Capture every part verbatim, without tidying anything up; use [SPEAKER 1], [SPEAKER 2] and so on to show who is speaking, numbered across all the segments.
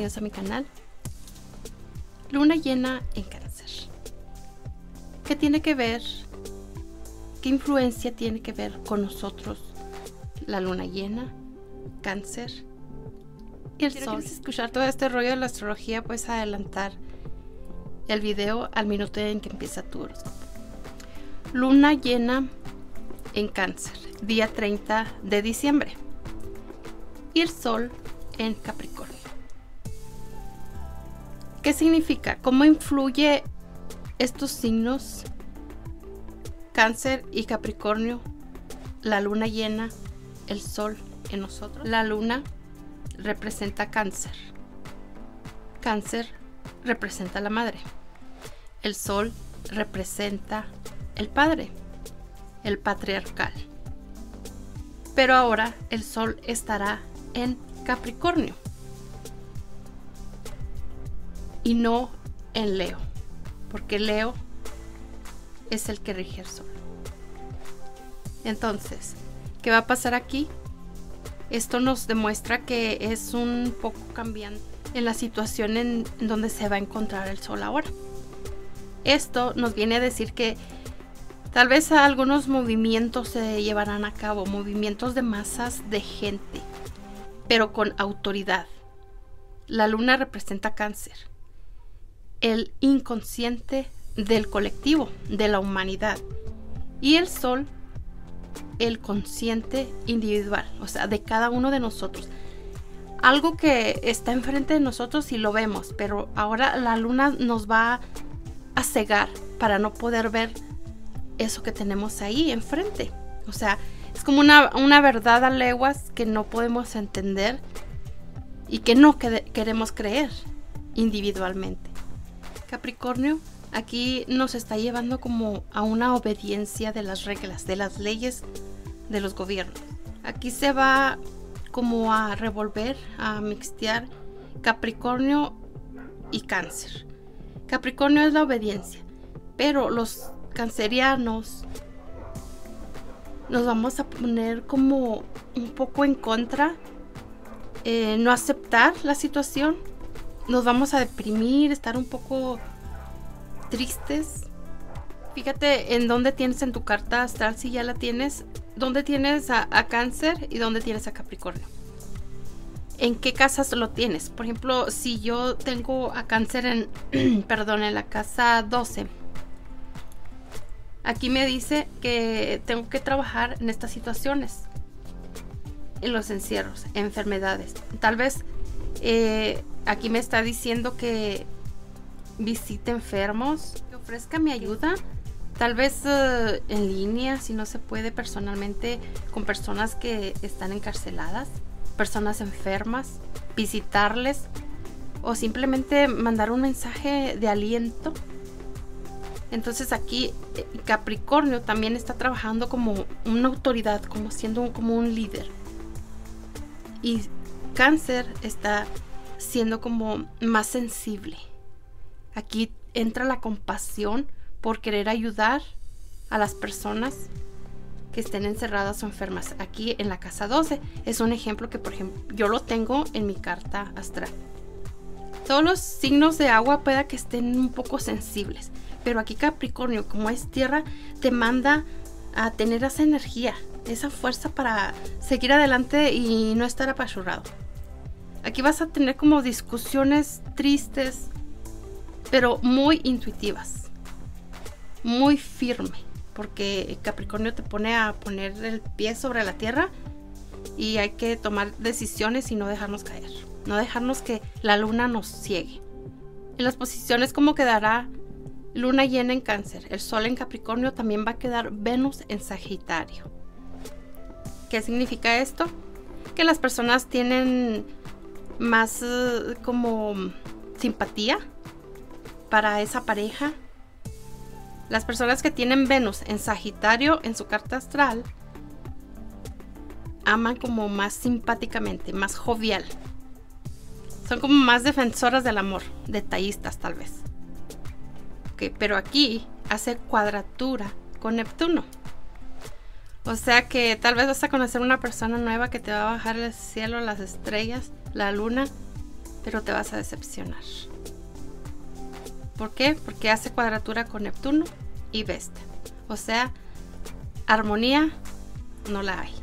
[SPEAKER 1] bienvenidos a mi canal. Luna llena en Cáncer. ¿Qué tiene que ver? ¿Qué influencia tiene que ver con nosotros la luna llena, Cáncer y el Sol? Si quieres escuchar todo este rollo de la astrología, puedes adelantar el video al minuto en que empieza tu horóscopo. Luna llena en Cáncer, día treinta de diciembre. Y el Sol en Capricornio. ¿Qué significa? ¿Cómo influye estos signos, Cáncer y Capricornio, la luna llena, el Sol en nosotros? La luna representa Cáncer. Cáncer representa a la madre. El Sol representa el padre, el patriarcal. Pero ahora el Sol estará en Capricornio y no en Leo, porque Leo es el que rige el Sol. Entonces, ¿qué va a pasar aquí? Esto nos demuestra que es un poco cambiante en la situación en donde se va a encontrar el Sol ahora. Esto nos viene a decir que tal vez algunos movimientos se llevarán a cabo, movimientos de masas de gente, pero con autoridad. La luna representa Cáncer, el inconsciente del colectivo, de la humanidad, y el Sol, el consciente individual, o sea, de cada uno de nosotros. Algo que está enfrente de nosotros y lo vemos, pero ahora la luna nos va a cegar para no poder ver eso que tenemos ahí enfrente. O sea, es como una, una verdad a leguas que no podemos entender y que no que queremos creer individualmente. Capricornio aquí nos está llevando como a una obediencia de las reglas, de las leyes de los gobiernos. Aquí se va como a revolver, a mixtear Capricornio y Cáncer. Capricornio es la obediencia, pero los cancerianos nos vamos a poner como un poco en contra, eh, no aceptar la situación, nos vamos a deprimir, estar un poco tristes. Fíjate en dónde tienes en tu carta astral, si ya la tienes, dónde tienes a, a Cáncer y dónde tienes a Capricornio. ¿En qué casas lo tienes? Por ejemplo, si yo tengo a Cáncer en, perdón, en la casa doce. Aquí me dice que tengo que trabajar en estas situaciones, en los encierros, enfermedades. Tal vez eh, aquí me está diciendo que visite enfermos, que ofrezca mi ayuda, tal vez uh, en línea, si no se puede personalmente, con personas que están encarceladas, personas enfermas, visitarles o simplemente mandar un mensaje de aliento. Entonces aquí Capricornio también está trabajando como una autoridad, como siendo un, como un líder. Y Cáncer está siendo como más sensible. Aquí entra la compasión por querer ayudar a las personas que estén encerradas o enfermas. Aquí en la casa doce es un ejemplo que, por ejemplo, yo lo tengo en mi carta astral. Todos los signos de agua pueda que estén un poco sensibles, pero aquí Capricornio, como es tierra, te manda a tener esa energía, esa fuerza para seguir adelante y no estar apachurrado. Aquí vas a tener como discusiones tristes, pero muy intuitivas, muy firme, porque Capricornio te pone a poner el pie sobre la tierra y hay que tomar decisiones y no dejarnos caer, no dejarnos que la luna nos ciegue. En las posiciones como quedará luna llena en Cáncer, el Sol en Capricornio, también va a quedar Venus en Sagitario. ¿Qué significa esto? Que las personas tienen más uh, como simpatía para esa pareja. Las personas que tienen Venus en Sagitario en su carta astral aman como más simpáticamente, más jovial. Son como más defensoras del amor, detallistas tal vez. Okay, pero aquí hace cuadratura con Neptuno. O sea que tal vez vas a conocer una persona nueva que te va a bajar el cielo, las estrellas, la luna, pero te vas a decepcionar. ¿Por qué? Porque hace cuadratura con Neptuno y Vesta. O sea, armonía no la hay.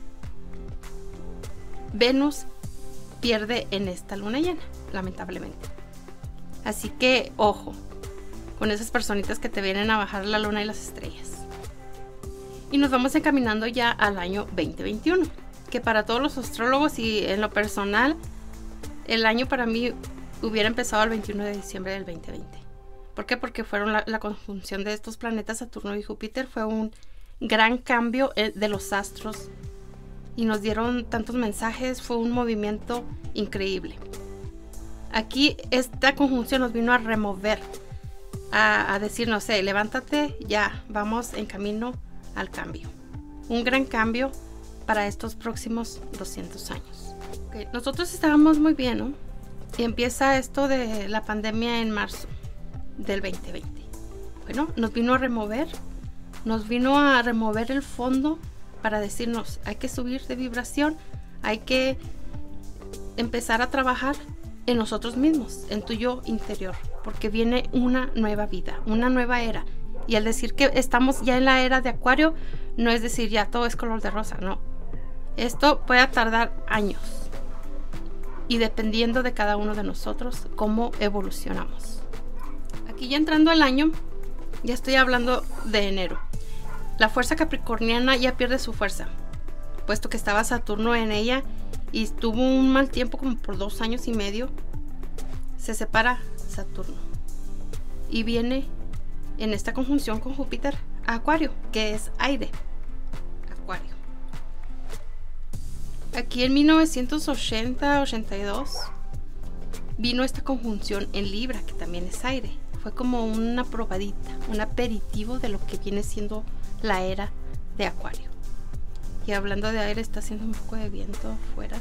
[SPEAKER 1] Venus pierde en esta luna llena, lamentablemente. Así que, ojo, con esas personitas que te vienen a bajar la luna y las estrellas. Y nos vamos encaminando ya al año veinte veintiuno, que para todos los astrólogos y en lo personal, el año para mí hubiera empezado el veintiuno de diciembre del veinte veinte. ¿Por qué? Porque fueron la, la conjunción de estos planetas, Saturno y Júpiter, fue un gran cambio de los astros y nos dieron tantos mensajes, fue un movimiento increíble. Aquí esta conjunción nos vino a remover, a, a decir, no sé, levántate, ya, vamos en camino al cambio. Un gran cambio para estos próximos doscientos años. Okay. Nosotros estábamos muy bien, ¿no? Y empieza esto de la pandemia en marzo del veinte veinte. Bueno, nos vino a remover, nos vino a remover el fondo para decirnos, hay que subir de vibración, hay que empezar a trabajar en nosotros mismos, en tu yo interior, porque viene una nueva vida, una nueva era. Y al decir que estamos ya en la era de Acuario, no es decir ya todo es color de rosa, no. Esto puede tardar años. Y dependiendo de cada uno de nosotros, cómo evolucionamos. Aquí ya entrando el año, ya estoy hablando de enero. La fuerza capricorniana ya pierde su fuerza, puesto que estaba Saturno en ella y estuvo un mal tiempo como por dos años y medio. Se separa Saturno y viene en esta conjunción con Júpiter a Acuario, que es aire. Acuario. Aquí en mil novecientos ochenta ochenta y dos vino esta conjunción en Libra, que también es aire. Fue como una probadita, un aperitivo de lo que viene siendo la era de Acuario. Y hablando de aire, está haciendo un poco de viento afuera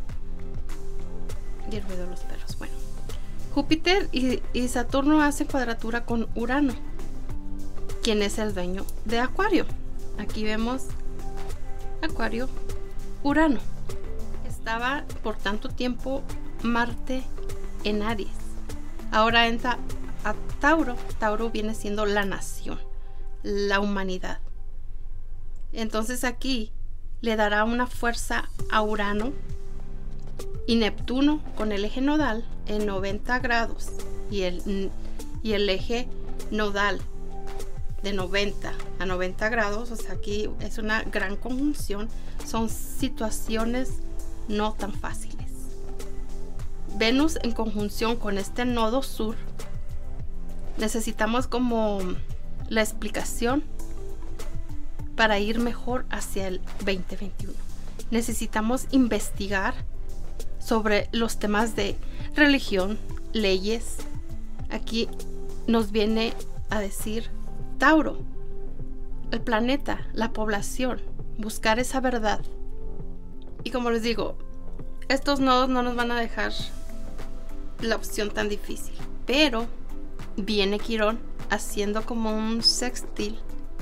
[SPEAKER 1] y el ruido de los perros. Bueno, Júpiter y, y Saturno hacen cuadratura con Urano, quien es el dueño de Acuario. Aquí vemos Acuario, Urano. Estaba por tanto tiempo Marte en Aries. Ahora entra a Tauro. Tauro viene siendo la nación, la humanidad. Entonces aquí le dará una fuerza a Urano y Neptuno con el eje nodal en noventa grados y el, y el eje nodal de noventa a noventa grados. O sea, aquí es una gran conjunción. Son situaciones no tan fáciles. Venus en conjunción con este nodo sur. Necesitamos como la explicación para ir mejor hacia el veinte veintiuno. Necesitamos investigar sobre los temas de religión, leyes. Aquí nos viene a decir Tauro, el planeta, la población, buscar esa verdad. Y como les digo, estos nodos no nos van a dejar la opción tan difícil, pero viene Quirón haciendo como un sextil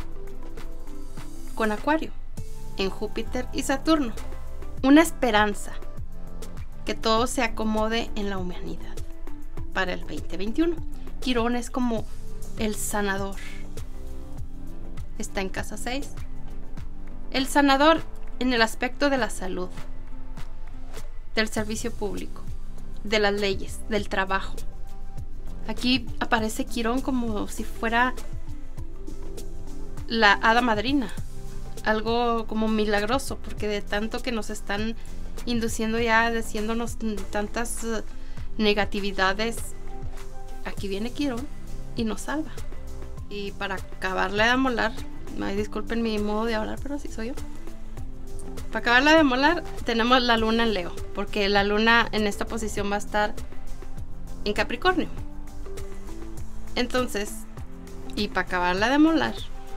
[SPEAKER 1] con Acuario en Júpiter y Saturno, una esperanza que todo se acomode en la humanidad para el veinte veintiuno. Quirón es como el sanador, está en casa seis, el sanador en el aspecto de la salud, del servicio público, de las leyes, del trabajo. Aquí aparece Quirón como si fuera la hada madrina, algo como milagroso, porque de tanto que nos están induciendo ya, diciéndonos tantas uh, negatividades, aquí viene Quirón y nos salva. Y para acabarla de amolar, ay, disculpen mi modo de hablar, pero así soy yo. Para acabarla de molar, tenemos la luna en Leo, porque la luna en esta posición va a estar en Capricornio. Entonces, y para acabarla de molar,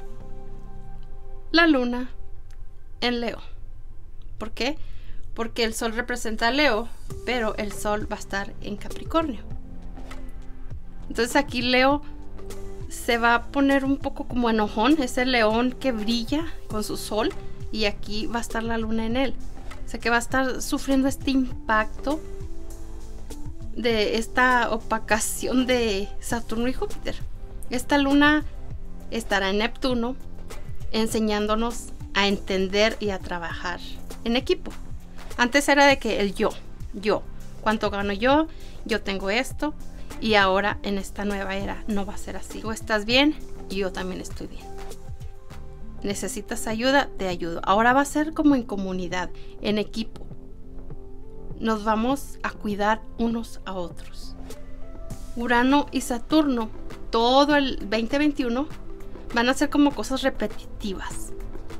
[SPEAKER 1] la luna en Leo. ¿Por qué? Porque el sol representa a Leo, pero el sol va a estar en Capricornio. Entonces aquí Leo se va a poner un poco como enojón, es el león que brilla con su sol, y aquí va a estar la luna en él. O sea que va a estar sufriendo este impacto de esta opacación de Saturno y Júpiter. Esta luna estará en Neptuno, enseñándonos a entender y a trabajar en equipo. Antes era de que el yo, yo, cuánto gano yo, yo tengo esto, y ahora en esta nueva era no va a ser así. Tú estás bien y yo también estoy bien. Necesitas ayuda, te ayudo. Ahora va a ser como en comunidad, en equipo. Nos vamos a cuidar unos a otros. Urano y Saturno, todo el veinte veintiuno, van a ser como cosas repetitivas.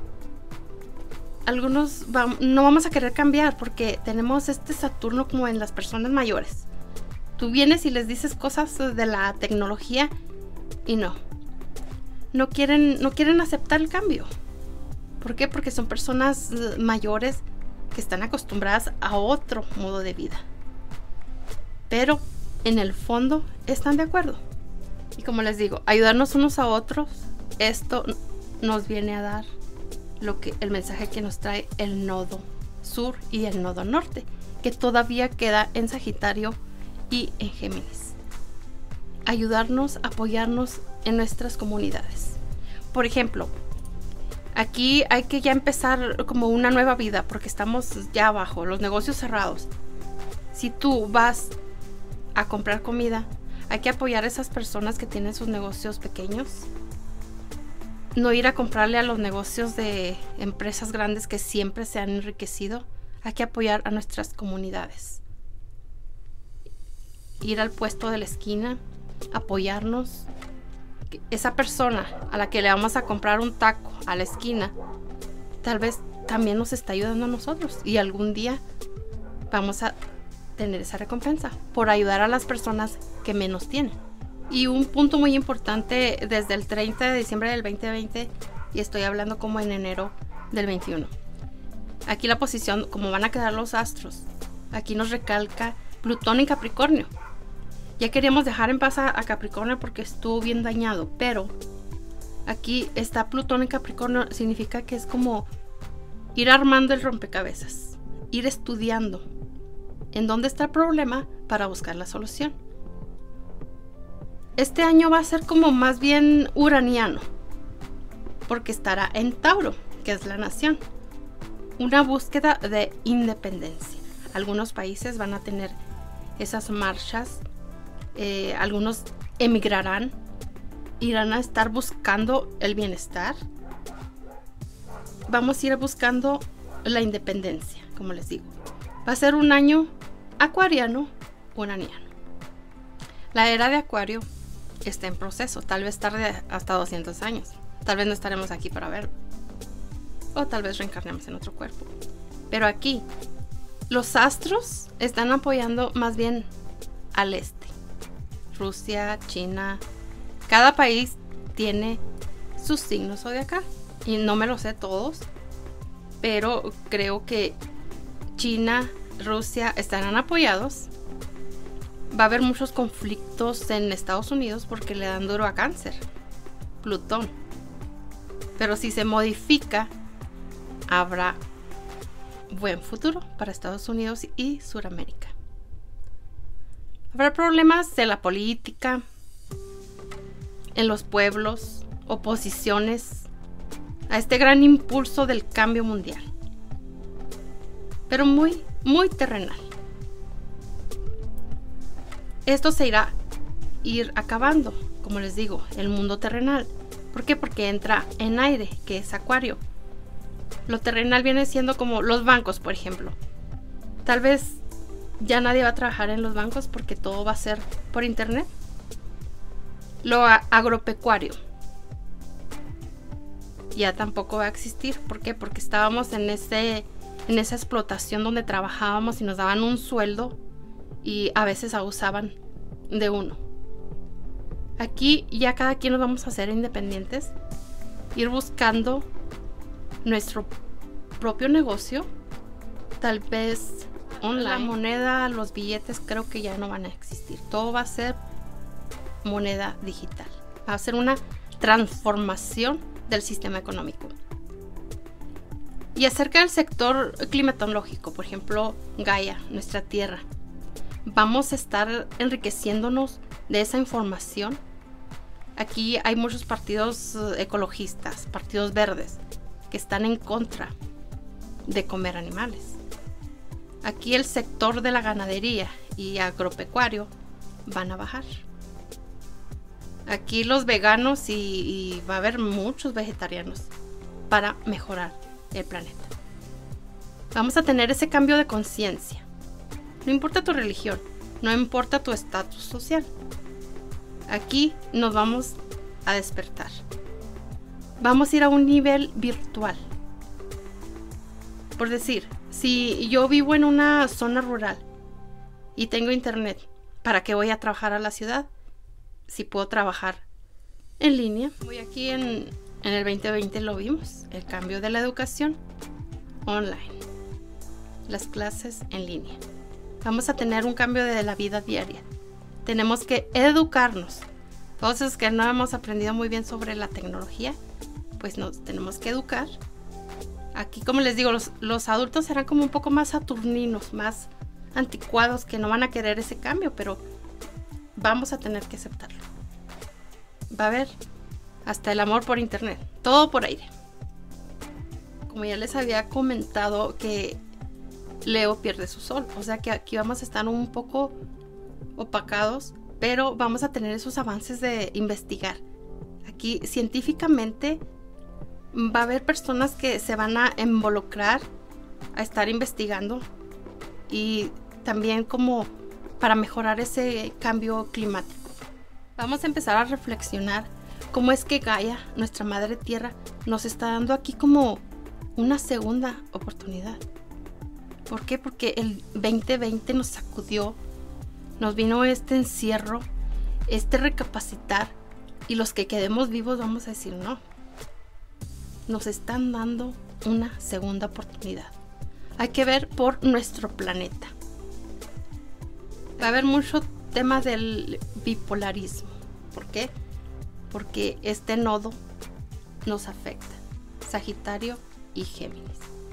[SPEAKER 1] Algunos va, no vamos a querer cambiar porque tenemos este Saturno como en las personas mayores. Tú vienes y les dices cosas de la tecnología y no. No quieren, no quieren aceptar el cambio. ¿Por qué? Porque son personas mayores que están acostumbradas a otro modo de vida. Pero en el fondo están de acuerdo. Y como les digo, ayudarnos unos a otros, esto nos viene a dar lo que el mensaje que nos trae el nodo sur y el nodo norte, que todavía queda en Sagitario y en Géminis. Ayudarnos, apoyarnos en nuestras comunidades. Por ejemplo, aquí hay que ya empezar como una nueva vida porque estamos ya abajo, los negocios cerrados. Si tú vas a comprar comida, hay que apoyar a esas personas que tienen sus negocios pequeños. No ir a comprarle a los negocios de empresas grandes que siempre se han enriquecido. Hay que apoyar a nuestras comunidades. Ir al puesto de la esquina, apoyarnos. Esa persona a la que le vamos a comprar un taco a la esquina, tal vez también nos está ayudando a nosotros. Y algún día vamos a tener esa recompensa por ayudar a las personas que menos tienen. Y un punto muy importante desde el treinta de diciembre del veinte veinte, y estoy hablando como en enero del veintiuno. Aquí la posición, como van a quedar los astros, aquí nos recalca Plutón en Capricornio. Ya queríamos dejar en paz a Capricornio porque estuvo bien dañado, pero aquí está Plutón en Capricornio, significa que es como ir armando el rompecabezas, ir estudiando en dónde está el problema para buscar la solución. Este año va a ser como más bien uraniano, porque estará en Tauro, que es la nación. Una búsqueda de independencia. Algunos países van a tener esas marchas, eh, algunos emigrarán, irán a estar buscando el bienestar. Vamos a ir buscando la independencia, como les digo. Va a ser un año acuariano, uraniano. La era de Acuario está en proceso, tal vez tarde hasta doscientos años, tal vez no estaremos aquí para verlo, o tal vez reencarnemos en otro cuerpo, pero aquí los astros están apoyando más bien al este. Rusia, China, cada país tiene sus signos zodiacales y no me los sé todos, pero creo que China, Rusia estarán apoyados. Va a haber muchos conflictos en Estados Unidos porque le dan duro a Cáncer, Plutón. Pero si se modifica, habrá buen futuro para Estados Unidos y Sudamérica. Habrá problemas en la política, en los pueblos, oposiciones a este gran impulso del cambio mundial. Pero muy, muy terrenal. Esto se irá ir acabando, como les digo, el mundo terrenal. ¿Por qué? Porque entra en aire, que es Acuario. Lo terrenal viene siendo como los bancos, por ejemplo. Tal vez ya nadie va a trabajar en los bancos porque todo va a ser por internet. Lo agropecuario ya tampoco va a existir. ¿Por qué? Porque estábamos en ese, en esa explotación donde trabajábamos y nos daban un sueldo y a veces abusaban de uno. Aquí ya cada quien nos vamos a hacer independientes, ir buscando nuestro propio negocio, tal vez online. La moneda, los billetes creo que ya no van a existir, todo va a ser moneda digital, va a ser una transformación del sistema económico. Y acerca del sector climatológico, por ejemplo, Gaia, nuestra Tierra, vamos a estar enriqueciéndonos de esa información. Aquí hay muchos partidos ecologistas, partidos verdes, que están en contra de comer animales. Aquí el sector de la ganadería y agropecuario van a bajar. Aquí los veganos y, y va a haber muchos vegetarianos para mejorar el planeta. Vamos a tener ese cambio de conciencia. No importa tu religión, no importa tu estatus social. Aquí nos vamos a despertar. Vamos a ir a un nivel virtual. Por decir, si yo vivo en una zona rural y tengo internet, ¿para qué voy a trabajar a la ciudad? Si puedo trabajar en línea. Hoy aquí en, en el veinte veinte lo vimos, el cambio de la educación online, las clases en línea. Vamos a tener un cambio de la vida diaria. Tenemos que educarnos. Todos los que no hemos aprendido muy bien sobre la tecnología, pues nos tenemos que educar. Aquí, como les digo, los, los adultos serán como un poco más saturninos, más anticuados, que no van a querer ese cambio, pero vamos a tener que aceptarlo. Va a haber hasta el amor por internet, todo por aire. Como ya les había comentado, que Leo pierde su sol, o sea que aquí vamos a estar un poco opacados, pero vamos a tener esos avances de investigar. Aquí científicamente va a haber personas que se van a involucrar a estar investigando, y también como para mejorar ese cambio climático. Vamos a empezar a reflexionar cómo es que Gaia, nuestra madre tierra, nos está dando aquí como una segunda oportunidad. ¿Por qué? Porque el veinte veinte nos sacudió, nos vino este encierro, este recapacitar, y los que quedemos vivos vamos a decir no. Nos están dando una segunda oportunidad. Hay que ver por nuestro planeta. Va a haber mucho tema del bipolarismo. ¿Por qué? Porque este nodo nos afecta. Sagitario y Géminis.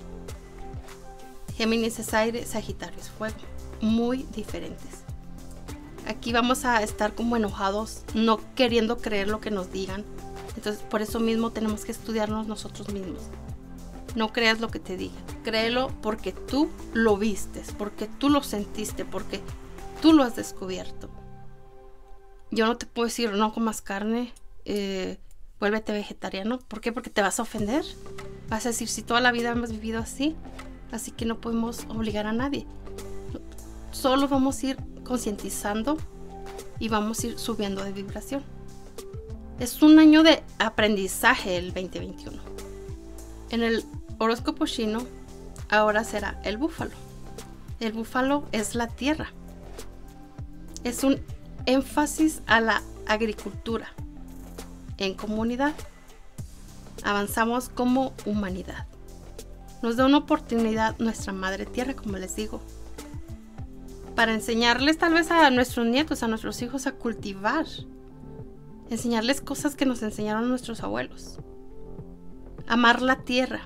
[SPEAKER 1] Géminis es aire, Sagitario es fuego. Muy diferentes. Aquí vamos a estar como enojados, no queriendo creer lo que nos digan. Entonces, por eso mismo tenemos que estudiarnos nosotros mismos. No creas lo que te digan. Créelo porque tú lo vistes, porque tú lo sentiste, porque tú lo has descubierto. Yo no te puedo decir no comas carne, eh, vuélvete vegetariano. ¿Por qué? Porque te vas a ofender. Vas a decir, si toda la vida hemos vivido así, así que no podemos obligar a nadie. Solo vamos a ir concientizando y vamos a ir subiendo de vibración. Es un año de aprendizaje el veinte veintiuno. En el horóscopo chino ahora será el búfalo. El búfalo es la tierra. Es un énfasis a la agricultura en comunidad. Avanzamos como humanidad. Nos da una oportunidad nuestra madre tierra, como les digo, para enseñarles tal vez a nuestros nietos, a nuestros hijos a cultivar. Enseñarles cosas que nos enseñaron nuestros abuelos. Amar la tierra.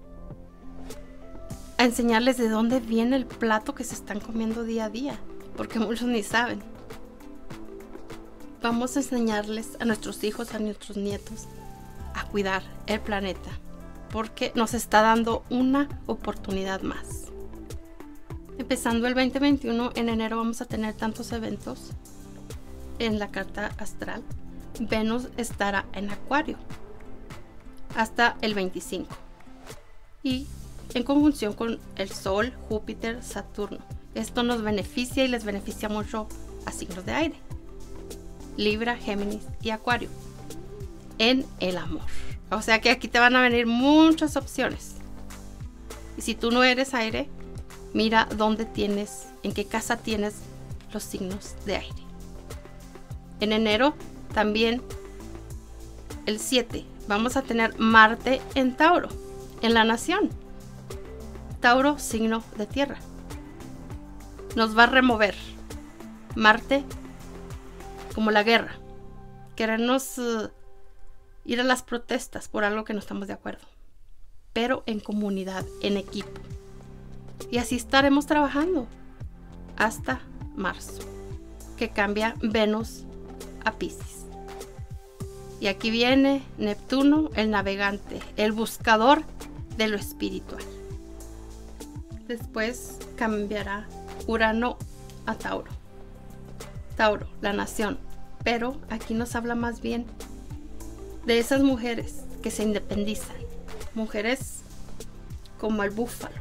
[SPEAKER 1] A enseñarles de dónde viene el plato que se están comiendo día a día, porque muchos ni saben. Vamos a enseñarles a nuestros hijos, a nuestros nietos, a cuidar el planeta, porque nos está dando una oportunidad más. Empezando el veinte veintiuno, en enero vamos a tener tantos eventos en la carta astral. Venus estará en Acuario hasta el veinticinco y en conjunción con el Sol, Júpiter, Saturno. Esto nos beneficia y les beneficia mucho a signos de aire: Libra, Géminis y Acuario en el amor. O sea que aquí te van a venir muchas opciones. Y si tú no eres aire, mira dónde tienes, en qué casa tienes los signos de aire. En enero también, el siete, vamos a tener Marte en Tauro, en la nación. Tauro, signo de tierra. Nos va a remover. Marte, como la guerra. Querernos uh, ir a las protestas por algo que no estamos de acuerdo. Pero en comunidad, en equipo. Y así estaremos trabajando hasta marzo, que cambia Venus a Piscis. Y aquí viene Neptuno, el navegante, el buscador de lo espiritual. Después cambiará Urano a Tauro. Tauro, la nación. Pero aquí nos habla más bien de esas mujeres que se independizan. Mujeres como el búfalo.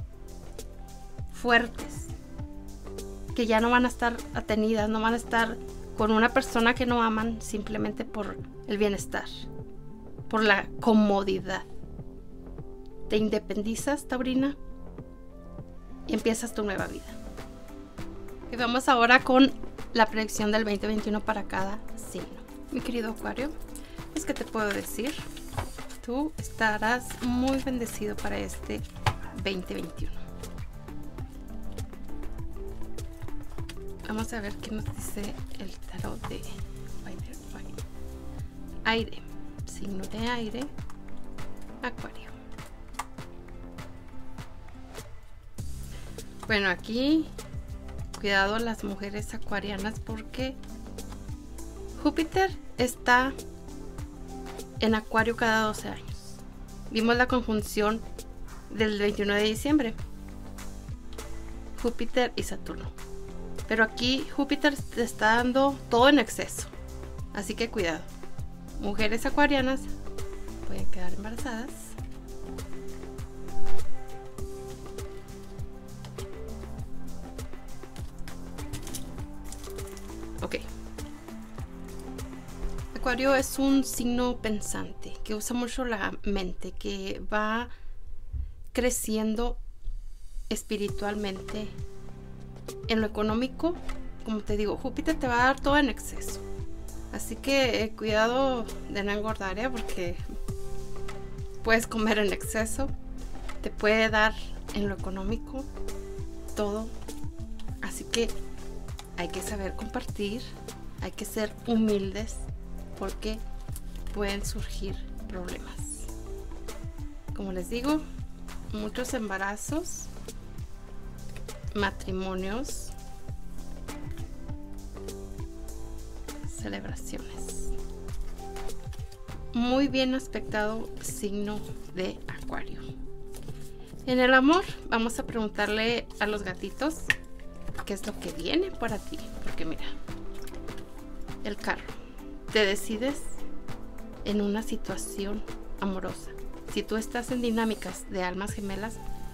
[SPEAKER 1] Fuertes. Que ya no van a estar atenidas, no van a estar con una persona que no aman simplemente por el bienestar, por la comodidad. Te independizas, Taurina, y empiezas tu nueva vida. Y vamos ahora con la predicción del veinte veintiuno para cada signo. Mi querido Acuario, pues ¿qué te puedo decir? Tú estarás muy bendecido para este veinte veintiuno. Vamos a ver qué nos dice el tarot de aire, signo de aire, Acuario. Bueno, aquí cuidado a las mujeres acuarianas porque Júpiter está en Acuario cada doce años. Vimos la conjunción del veintiuno de diciembre, Júpiter y Saturno. Pero aquí Júpiter te está dando todo en exceso. Así que cuidado. Mujeres acuarianas pueden quedar embarazadas. Ok. Acuario es un signo pensante que usa mucho la mente, que va creciendo espiritualmente. En lo económico, como te digo, Júpiter te va a dar todo en exceso. Así que eh, cuidado de no engordar, ¿eh? Porque puedes comer en exceso. Te puede dar en lo económico todo. Así que hay que saber compartir. Hay que ser humildes porque pueden surgir problemas. Como les digo, muchos embarazos, matrimonios, celebraciones. Muy bien aspectado signo de Acuario. En el amor vamos a preguntarle a los gatitos qué es lo que viene para ti, porque mira, el carro, te decides en una situación amorosa. Si tú estás en dinámicas de almas gemelas,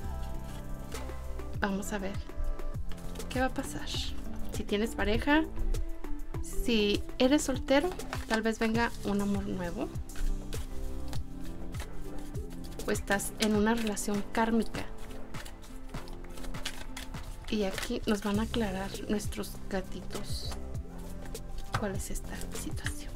[SPEAKER 1] vamos a ver qué va a pasar. Si tienes pareja, si eres soltero, tal vez venga un amor nuevo, o estás en una relación kármica. Y aquí nos van a aclarar nuestros gatitos cuál es esta situación.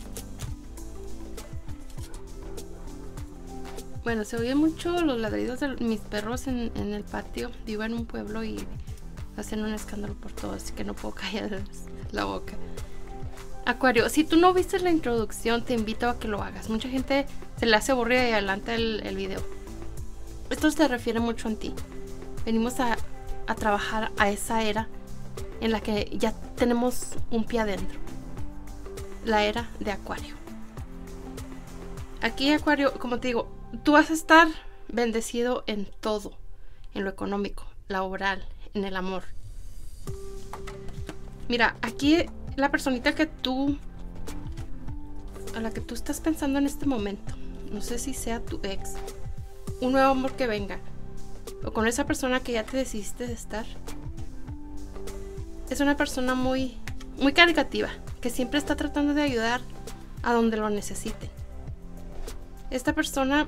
[SPEAKER 1] Bueno, se oyen mucho los ladridos de mis perros en, en el patio. Vivo en un pueblo y hacen un escándalo por todo, así que no puedo callar la boca. Acuario, si tú no viste la introducción, te invito a que lo hagas. Mucha gente se le hace aburrida y adelanta el, el video. Esto se refiere mucho a ti. Venimos a, a trabajar a esa era en la que ya tenemos un pie adentro. La era de Acuario. Aquí, Acuario, como te digo, tú vas a estar bendecido en todo. En lo económico, laboral, en el amor. Mira, aquí la personita que tú, a la que tú estás pensando en este momento, no sé si sea tu ex, un nuevo amor que venga, o con esa persona que ya te decidiste de estar, es una persona muy, muy caritativa, que siempre está tratando de ayudar a donde lo necesite. Esta persona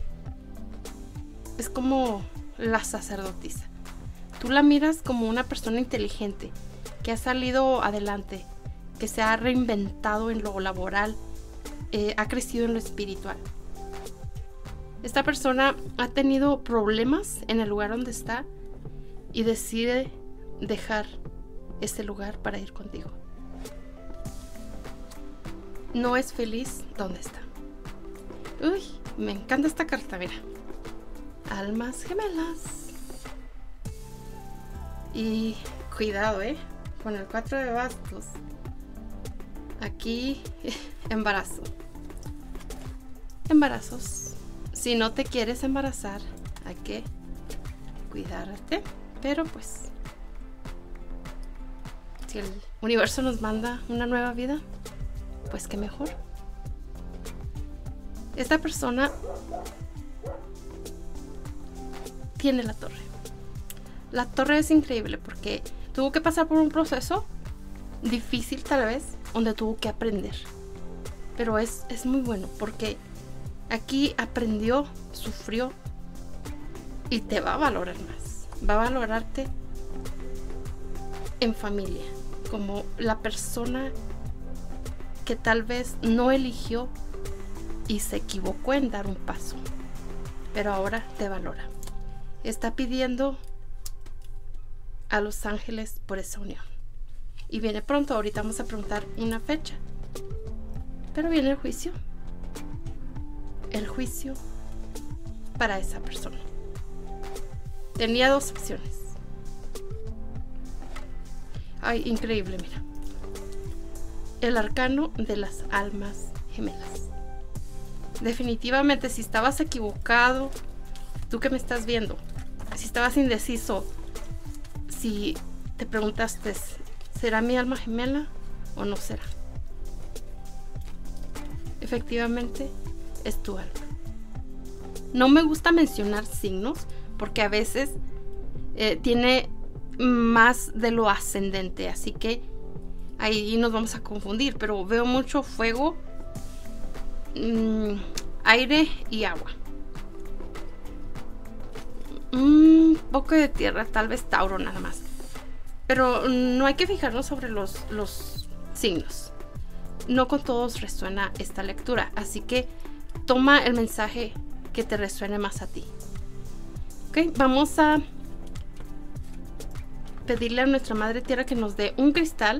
[SPEAKER 1] es como la sacerdotisa. Tú la miras como una persona inteligente, que ha salido adelante, que se ha reinventado en lo laboral, eh, ha crecido en lo espiritual. Esta persona ha tenido problemas en el lugar donde está y decide dejar ese lugar para ir contigo. No es feliz donde está. Uy, me encanta esta carta, mira. Almas gemelas. Y cuidado, eh. con el cuatro de bastos, aquí embarazo. Embarazos. Si no te quieres embarazar, hay que cuidarte. Pero pues, si el universo nos manda una nueva vida, pues qué mejor. Esta persona tiene la torre. La torre es increíble porque tuvo que pasar por un proceso difícil tal vez, donde tuvo que aprender. Pero es, es muy bueno porque aquí aprendió, sufrió y te va a valorar más. Va a valorarte en familia, como la persona que tal vez no eligió y se equivocó en dar un paso, pero ahora te valora. Está pidiendo a los ángeles por esa unión. Y viene pronto, ahorita vamos a preguntar una fecha. Pero viene el juicio. El juicio para esa persona. Tenía dos opciones. Ay, increíble, mira. El arcano de las almas gemelas. Definitivamente, si estabas equivocado, tú que me estás viendo, si estabas indeciso, si te preguntaste, ¿será mi alma gemela o no será? Efectivamente, es tu alma. No me gusta mencionar signos porque a veces eh, tiene más de lo ascendente, así que ahí nos vamos a confundir, pero veo mucho fuego, mmm, aire y agua. Un poco de tierra, tal vez Tauro nada más. Pero no hay que fijarnos sobre los, los signos. No con todos resuena esta lectura, así que toma el mensaje que te resuene más a ti. Ok, vamos a pedirle a nuestra Madre Tierra que nos dé un cristal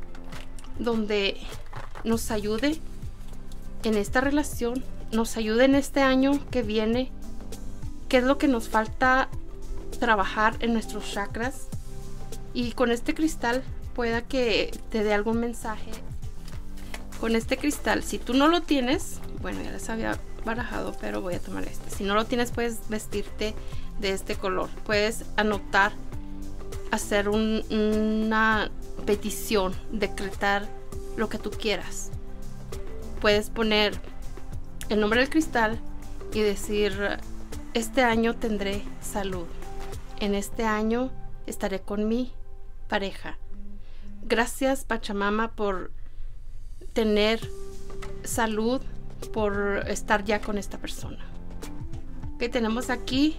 [SPEAKER 1] donde nos ayude en esta relación, nos ayude en este año que viene. ¿Qué es lo que nos falta trabajar en nuestros chakras? Y con este cristal pueda que te dé algún mensaje. Con este cristal, si tú no lo tienes, bueno, ya les había barajado, pero voy a tomar este. Si no lo tienes, puedes vestirte de este color. Puedes anotar, hacer un, una petición, decretar lo que tú quieras. Puedes poner el nombre del cristal y decir: este año tendré salud. En este año estaré con mi pareja. Gracias, Pachamama, por tener salud, por estar ya con esta persona. Ok, tenemos aquí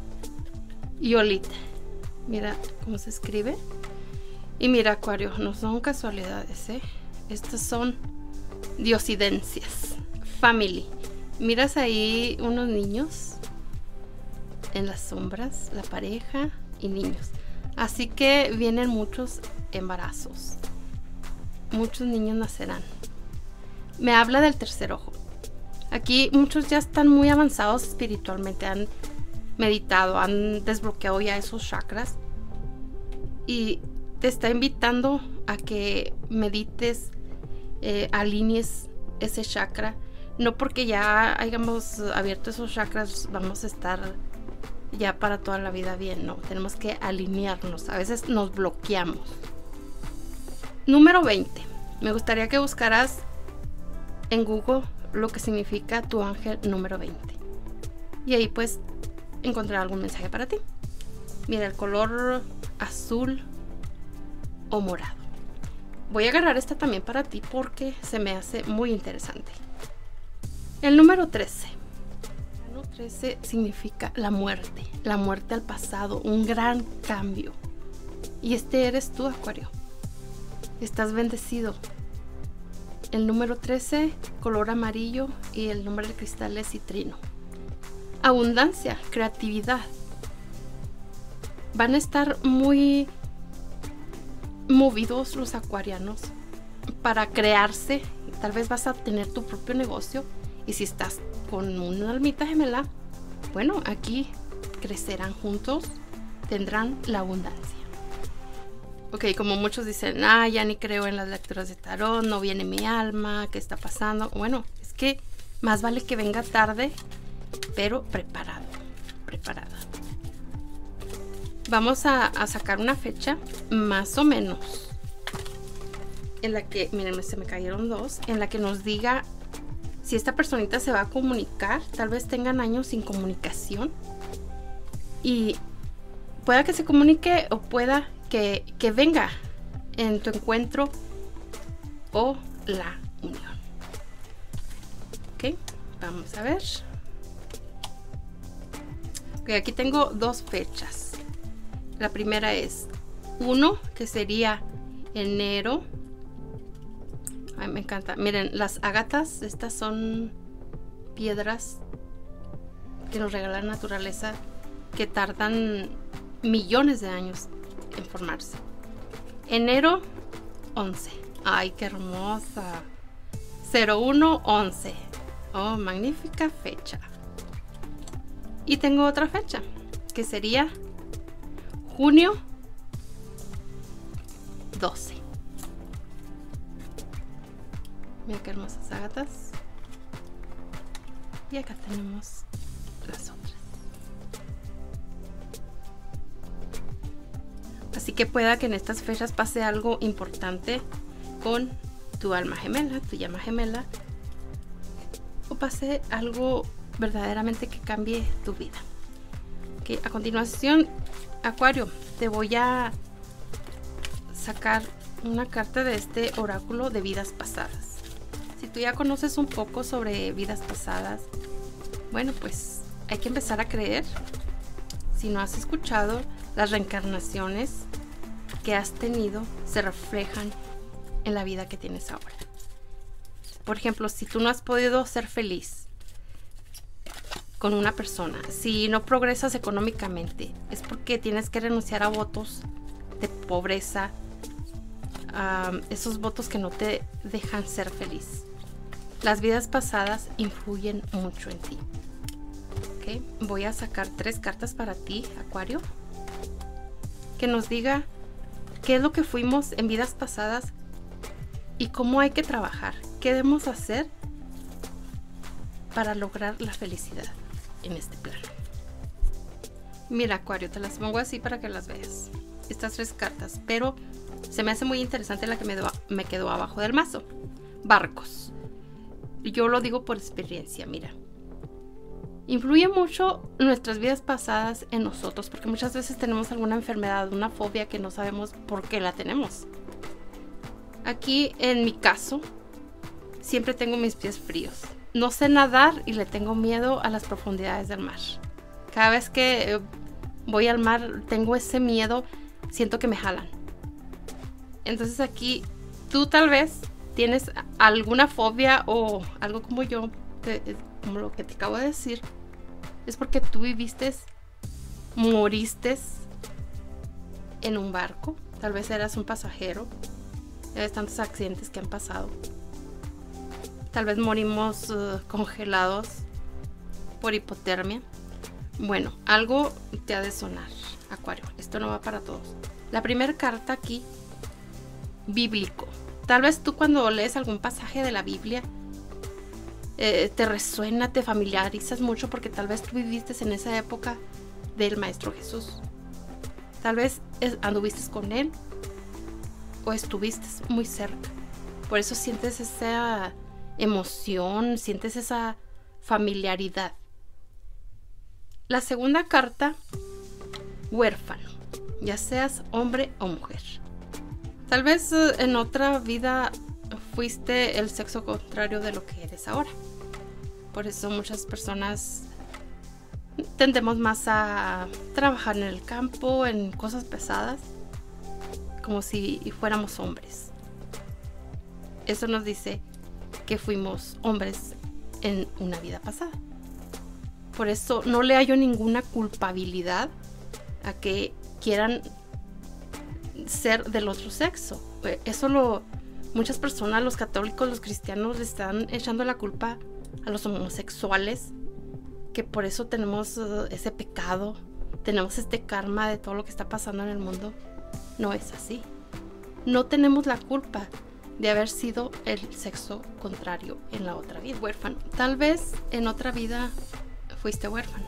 [SPEAKER 1] Yolita. Mira cómo se escribe. Y mira, Acuario, no son casualidades, ¿eh? Estas son diosidencias. Family. Miras ahí unos niños en las sombras, la pareja y niños. Así que vienen muchos embarazos. Muchos niños nacerán. Me habla del tercer ojo. Aquí muchos ya están muy avanzados espiritualmente. Han meditado, han desbloqueado ya esos chakras. Y te está invitando a que medites, eh, alinees ese chakra. No porque ya hayamos abierto esos chakras vamos a estar ya para toda la vida bien, no, tenemos que alinearnos, a veces nos bloqueamos. Número veinte, me gustaría que buscaras en Google lo que significa tu ángel número veinte y ahí puedes encontrar algún mensaje para ti. Mira, el color azul o morado. Voy a agarrar esta también para ti porque se me hace muy interesante. El número trece. trece significa la muerte, la muerte al pasado, un gran cambio. Y este eres tú, Acuario. Estás bendecido. El número trece, color amarillo, y el nombre del cristal es citrino. Abundancia, creatividad. Van a estar muy movidos los acuarianos para crearse. Tal vez vas a tener tu propio negocio. Y si estás con una almita gemela, bueno, aquí crecerán juntos, tendrán la abundancia. Ok, como muchos dicen, ah, ya ni creo en las lecturas de tarot, no viene mi alma, ¿qué está pasando? Bueno, es que más vale que venga tarde, pero preparado, preparada. Vamos a, a sacar una fecha, más o menos, en la que, miren, se me cayeron dos, en la que nos diga si esta personita se va a comunicar. Tal vez tengan años sin comunicación y pueda que se comunique o pueda que, que venga en tu encuentro o la unión. Ok, vamos a ver. Ok, aquí tengo dos fechas. La primera es uno, que sería enero. Ay, me encanta. Miren, las ágatas, estas son piedras que nos regala la naturaleza, que tardan millones de años en formarse. Enero once. Ay, qué hermosa. cero uno once. Oh, magnífica fecha. Y tengo otra fecha, que sería junio doce. Mira qué hermosas ágatas. Y acá tenemos las otras. Así que pueda que en estas fechas pase algo importante con tu alma gemela, tu llama gemela, o pase algo verdaderamente que cambie tu vida. Okay, a continuación, Acuario, te voy a sacar una carta de este oráculo de vidas pasadas. Si tú ya conoces un poco sobre vidas pasadas, bueno, pues hay que empezar a creer. Si no has escuchado, las reencarnaciones que has tenido se reflejan en la vida que tienes ahora. Por ejemplo, si tú no has podido ser feliz con una persona, si no progresas económicamente, es porque tienes que renunciar a votos de pobreza, um, esos votos que no te dejan ser feliz. Las vidas pasadas influyen mucho en ti. ¿Okay? Voy a sacar tres cartas para ti, Acuario, que nos diga qué es lo que fuimos en vidas pasadas y cómo hay que trabajar, qué debemos hacer para lograr la felicidad en este plano. Mira, Acuario, te las pongo así para que las veas, estas tres cartas, pero se me hace muy interesante la que me, do, me quedó abajo del mazo. Barcos. Yo lo digo por experiencia. Mira, influye mucho nuestras vidas pasadas en nosotros, porque muchas veces tenemos alguna enfermedad, una fobia que no sabemos por qué la tenemos. Aquí, en mi caso, siempre tengo mis pies fríos. No sé nadar y le tengo miedo a las profundidades del mar. Cada vez que voy al mar, tengo ese miedo, siento que me jalan. Entonces aquí, tú tal vez tienes alguna fobia o algo como yo, que, como lo que te acabo de decir, es porque tú viviste, moriste en un barco. Tal vez eras un pasajero. Hay tantos accidentes que han pasado. Tal vez morimos uh, congelados por hipotermia. Bueno, algo te ha de sonar, Acuario. Esto no va para todos. La primera carta aquí, bíblico. Tal vez tú cuando lees algún pasaje de la Biblia eh, te resuena, te familiarizas mucho porque tal vez tú viviste en esa época del Maestro Jesús. Tal vez es, anduviste con él o estuviste muy cerca. Por eso sientes esa emoción, sientes esa familiaridad. La segunda carta, huérfano, ya seas hombre o mujer. Tal vez uh, en otra vida fuiste el sexo contrario de lo que eres ahora. Por eso muchas personas tendemos más a trabajar en el campo, en cosas pesadas, como si fuéramos hombres. Eso nos dice que fuimos hombres en una vida pasada. Por eso no le hallo ninguna culpabilidad a que quieran ser del otro sexo. Eso lo muchas personas, los católicos, los cristianos, le están echando la culpa a los homosexuales, que por eso tenemos uh, ese pecado, tenemos este karma de todo lo que está pasando en el mundo. No es así. no tenemos la culpa de haber sido el sexo contrario en la otra vida. Huérfano. Tal vez en otra vida fuiste huérfano.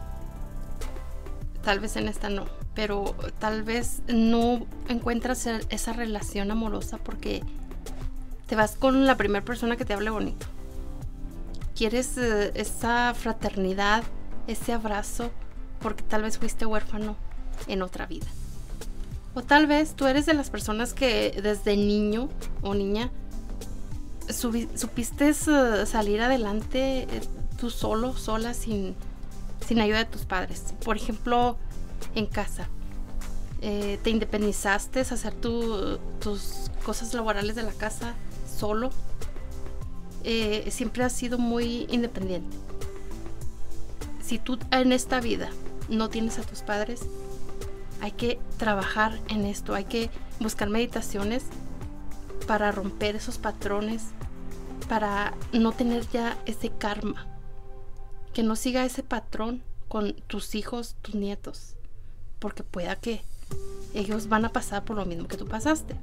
[SPEAKER 1] Tal vez en esta no. Pero tal vez no encuentras esa relación amorosa porque te vas con la primera persona que te hable bonito. Quieres uh, esa fraternidad, ese abrazo, porque tal vez fuiste huérfano en otra vida. O tal vez tú eres de las personas que desde niño o niña supiste uh, salir adelante uh, tú solo, sola, sin, sin ayuda de tus padres. Por ejemplo, en casa. Eh, te independizaste, hacer tu, tus cosas laborales de la casa solo. Eh, siempre has sido muy independiente. Si tú en esta vida no tienes a tus padres, hay que trabajar en esto, hay que buscar meditaciones para romper esos patrones, para no tener ya ese karma, que no siga ese patrón con tus hijos, tus nietos, porque pueda que ellos van a pasar por lo mismo que tú pasaste.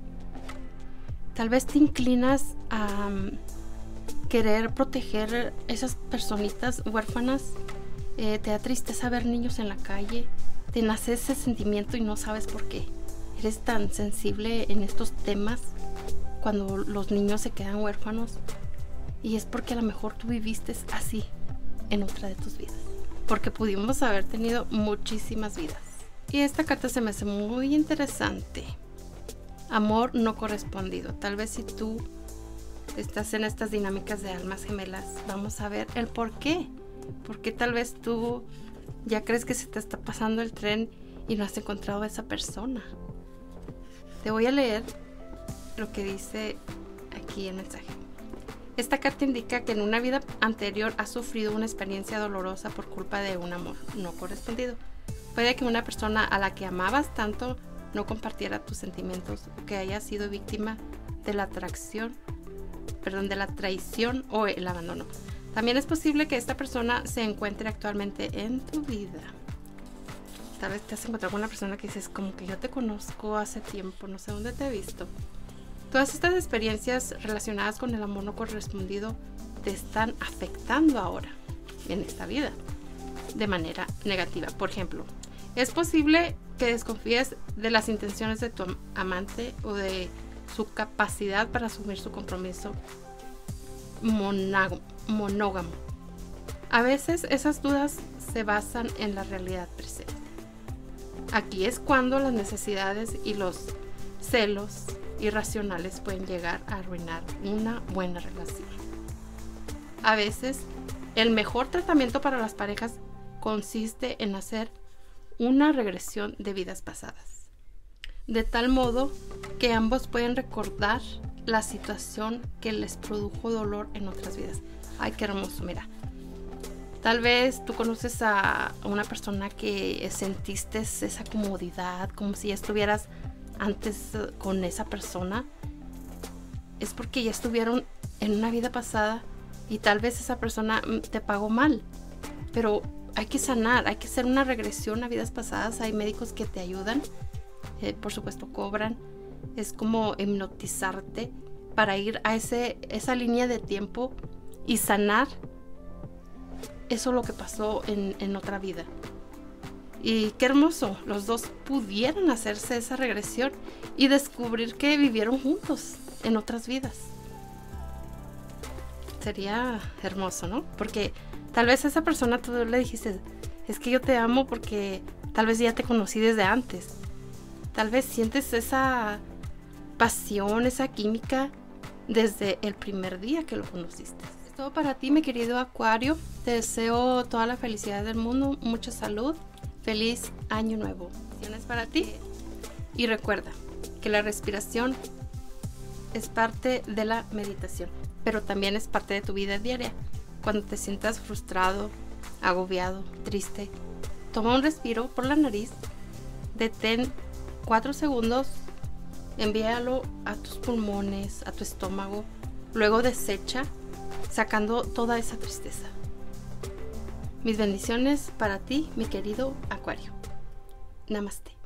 [SPEAKER 1] Tal vez te inclinas a um, querer proteger esas personitas huérfanas. Eh, te da tristeza ver niños en la calle. Te nace ese sentimiento y no sabes por qué. Eres tan sensible en estos temas cuando los niños se quedan huérfanos. Y es porque a lo mejor tú viviste así en otra de tus vidas. Porque pudimos haber tenido muchísimas vidas. Y esta carta se me hace muy interesante. Amor no correspondido. Tal vez si tú estás en estas dinámicas de almas gemelas, vamos a ver el por qué. Porque tal vez tú ya crees que se te está pasando el tren y no has encontrado a esa persona. Te voy a leer lo que dice aquí el mensaje. Esta carta indica que en una vida anterior has sufrido una experiencia dolorosa por culpa de un amor no correspondido. Puede que una persona a la que amabas tanto no compartiera tus sentimientos, o que haya sido víctima de la atracción, perdón, de la traición o el abandono. También es posible que esta persona se encuentre actualmente en tu vida. Tal vez te has encontrado con una persona que dices, como que yo te conozco hace tiempo, no sé dónde te he visto. Todas estas experiencias relacionadas con el amor no correspondido te están afectando ahora, en esta vida, de manera negativa. Por ejemplo, es posible que desconfíes de las intenciones de tu amante o de su capacidad para asumir su compromiso monógamo. A veces esas dudas se basan en la realidad presente. Aquí es cuando las necesidades y los celos irracionales pueden llegar a arruinar una buena relación. A veces el mejor tratamiento para las parejas consiste en hacer una regresión de vidas pasadas, de tal modo que ambos pueden recordar la situación que les produjo dolor en otras vidas. Ay, qué hermoso, mira. Tal vez tú conoces a una persona que sentiste esa comodidad, como si ya estuvieras antes con esa persona. Es porque ya estuvieron en una vida pasada y tal vez esa persona te pagó mal, pero hay que sanar, hay que hacer una regresión a vidas pasadas. Hay médicos que te ayudan, eh, por supuesto cobran. Es como hipnotizarte para ir a ese, esa línea de tiempo y sanar eso lo que pasó en, en otra vida. Y qué hermoso, los dos pudieron hacerse esa regresión y descubrir que vivieron juntos en otras vidas. Sería hermoso, ¿no? Porque tal vez a esa persona tú le dijiste, es que yo te amo porque tal vez ya te conocí desde antes. Tal vez sientes esa pasión, esa química desde el primer día que lo conociste. Es todo para ti, mi querido Acuario. Te deseo toda la felicidad del mundo, mucha salud. Feliz año nuevo. Bendiciones para ti. Y recuerda que la respiración es parte de la meditación, pero también es parte de tu vida diaria. Cuando te sientas frustrado, agobiado, triste, toma un respiro por la nariz, detén cuatro segundos, envíalo a tus pulmones, a tu estómago, luego desecha, sacando toda esa tristeza. Mis bendiciones para ti, mi querido Acuario. Namaste.